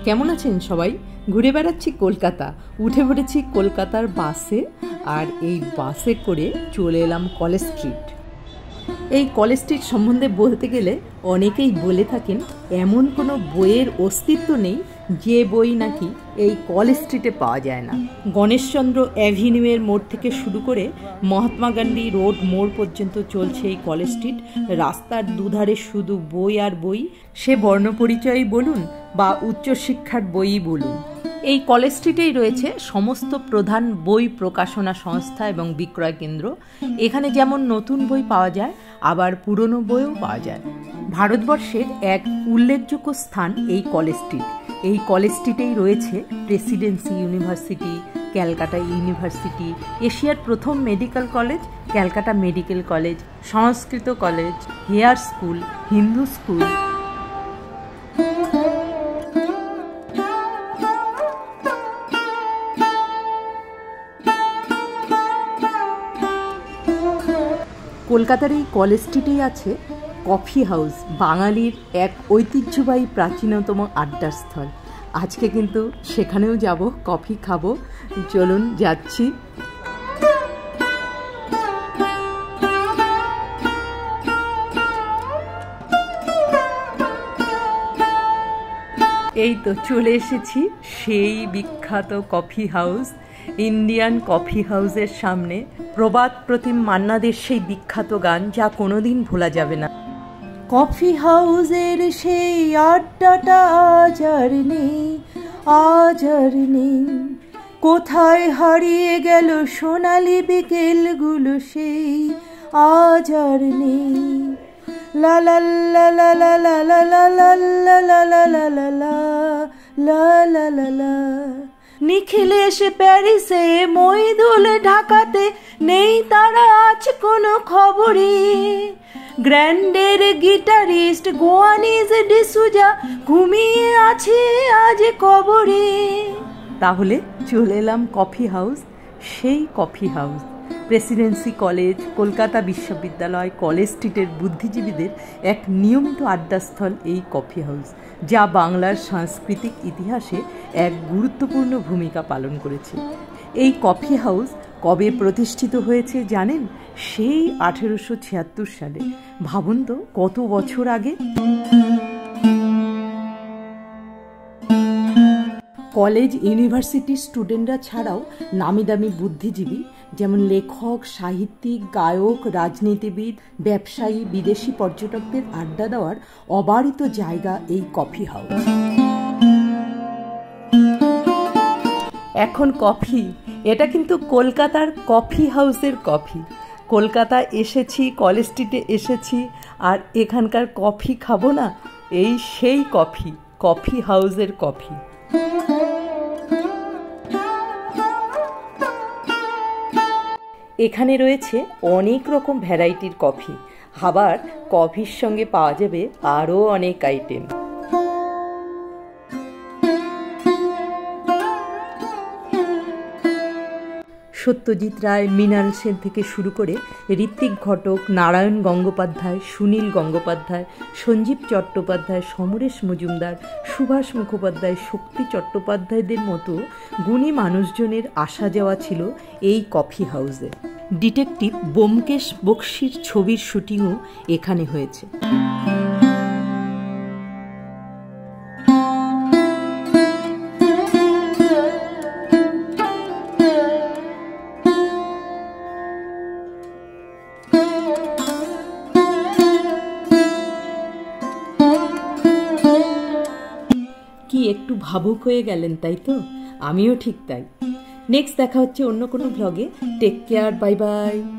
কেমন আছেন সবাই? ঘুরে বেড়াচ্ছি কলকাতা, উঠে পড়েছি কলকাতার বাসে, আর এই বাসে করে চলে এলাম কলেজ স্ট্রিট। এই কলেজ স্ট্রিট সম্বন্ধে বলতে গেলে অনেকেই বলে থাকেন এমন কোনো বইয়ের অস্তিত্ব নেই যে বই নাকি এই কলেজ স্ট্রিটে পাওয়া যায় না। গণেশচন্দ্র অ্যাভিনিউয়ের মোড় থেকে শুরু করে মহাত্মা গান্ধী রোড মোড় পর্যন্ত চলছে এই কলেজ স্ট্রিট। রাস্তার দুধারে শুধু বই আর বই, সে বর্ণপরিচয়ই বলুন বা উচ্চশিক্ষার বইই বলুন। এই কলেজ স্ট্রিটেই রয়েছে সমস্ত প্রধান বই প্রকাশনা সংস্থা এবং বিক্রয় কেন্দ্র। এখানে যেমন নতুন বই পাওয়া যায়, আবার পুরনো বইও পাওয়া যায়। ভারতবর্ষের এক উল্লেখযোগ্য স্থান এই কলেজ স্ট্রিট। এই কলেজ স্ট্রিটেই রয়েছে প্রেসিডেন্সি ইউনিভার্সিটি, ক্যালকাটা ইউনিভার্সিটি, এশিয়ার প্রথম medical college Calcutta medical college, Sanskrit college, hare school, Hindu school. কলকাতার এই কলেজ স্ট্রিটেই আছে কফি হাউস, বাঙালির এক ঐতিহ্যবাহী প্রাচীনতম আড্ডার স্থল। আজকে কিন্তু সেখানেও যাব, কফি খাবো। চলুন যাচ্ছি। এই তো চলে এসেছি সেই বিখ্যাত কফি হাউস, ইন্ডিয়ান কফি হাউসের সামনে। প্রবাদ প্রতিম মান্নাদের সেই বিখ্যাত গান, যা কোনোদিন ভোলা যাবে না। কফি হাউসের সেই আড্ডাটা আজ আর নেই, আজ আর নেই। কোথায় হারিয়ে গেল সোনালি বিকেলগুলো সেই, আজ আর নেই। লা লা লা লা লা লা লা লা লা লা লা লা লা লা লা লা লা লা। নিখিল এসে প্যারিসে, মইদুল ঢাকাতে, নেই তারা আজ কোনো খবরে। গ্র্যান্ডের গিটারিস্ট গোয়ানিজ ডিসুজা ঘুমিয়ে আছে আজ কবরে। তাহলে চলে এলাম কফি হাউস, সেই coffee house. Presidency college, Kolkata বিশ্ববিদ্যালয়, কলেজ স্ট্রিটের বুদ্ধিজীবীদের এক নিয়মিত আড্ডাস্থল এই কফি হাউস, যা বাংলার সাংস্কৃতিক ইতিহাসে এক গুরুত্বপূর্ণ ভূমিকা পালন করেছে। এই কফি হাউস কবে প্রতিষ্ঠিত হয়েছে জানেন? সেই 1876 সালে। ভাবুন তো কত বছর আগে। কলেজ ইউনিভার্সিটির স্টুডেন্টরা ছাড়াও নামি দামি বুদ্ধিজীবী যেমন লেখক, সাহিত্যিক, গায়ক, রাজনীতিবিদ, ব্যবসায়ী, বিদেশি পর্যটকদের আড্ডা দেওয়ার অবারিত জায়গা এই কফি হাউস। এখন কফি, এটা কিন্তু কলকাতার কফি হাউসের কফি। কলকাতা এসেছি, কলেজ স্ট্রিটে এসেছি, আর এখানকার কফি খাবো না? এই সেই কফি, কফি হাউসের কফি। এখানে রয়েছে অনেক রকম ভ্যারাইটির কফি, আবার কফির সঙ্গে পাওয়া যাবে আরও অনেক আইটেম। সত্যজিৎ রায়, মৃণাল সেন থেকে শুরু করে ঋত্বিক ঘটক, নারায়ণ গঙ্গোপাধ্যায়, সুনীল গঙ্গোপাধ্যায়, সঞ্জীব চট্টোপাধ্যায়, সমরেশ মজুমদার, সুভাষ মুখোপাধ্যায়, শক্তি চট্টোপাধ্যায়দের মতো গুণী মানুষজনের আসা যাওয়া ছিল এই কফি হাউসে। ডিটেকটিভ ব্যোমকেশ বক্সির ছবির শুটিংও এখানে হয়েছে। কি একটু ভাবুক হয়ে গেলেন, তাই তো? আমিও ঠিক তাই। নেক্সট দেখা হচ্ছে অন্য কোনো ব্লগে। Take care, bye by.